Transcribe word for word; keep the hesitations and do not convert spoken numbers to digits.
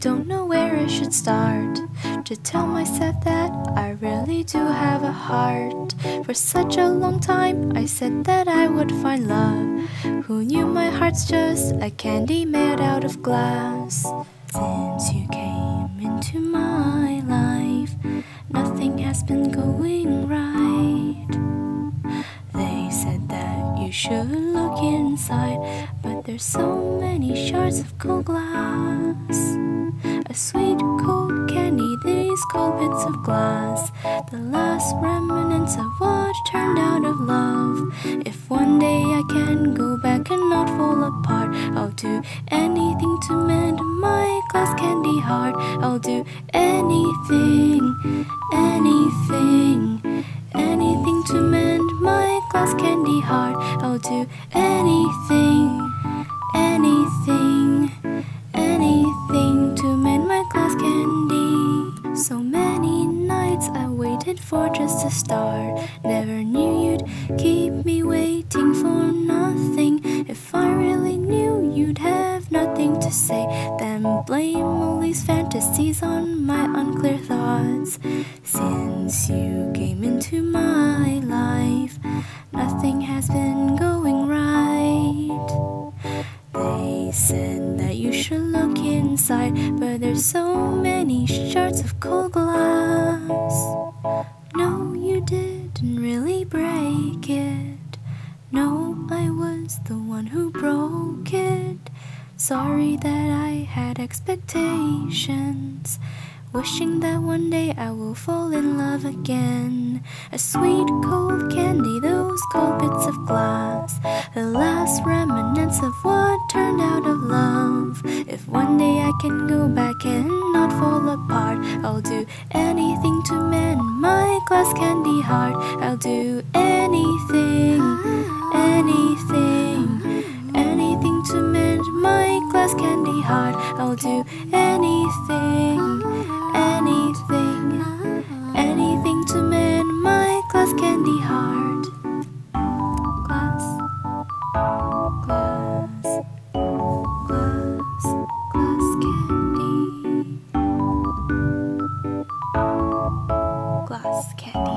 don't know where I should start to tell myself that I really do have a heart. For such a long time I said that I would find love. Who knew my heart's just a candy made out of glass? Since you came into my life, nothing has been going right. They said that you should look inside, but there's so many shards of cold glass. A sweet cold candy, these cold bits of glass, the last remnants of what turned out of love. If one day I can go back and not fall apart, I'll do anything to mend my glass candy heart. I'll do anything, anything, anything to mend my glass candy heart. I'll do anything, anything, anything to mend my glass candy. So many nights I waited for just to start. Never knew you'd keep me waiting for nothing. If I really knew you'd have nothing to say, then blame all these fantasies on my unclear thoughts. Since you came into my life, nothing has been going right. They said that you should look inside, but there's so many shards of cold glass. No, you didn't really break it. No, I was the one who broke it. Sorry that I had expectations, wishing that one day I will fall in love again. A sweet cold candy, those cold bits of glass, the last remnants of what turned out of love. If one day I can go back and not fall apart, I'll do anything to mend my glass candy heart. I'll do anything, anything, anything to mend my glass candy heart. I'll do anything, anything, anything to mend my glass candy heart. Glass, glass, glass, glass candy, glass candy.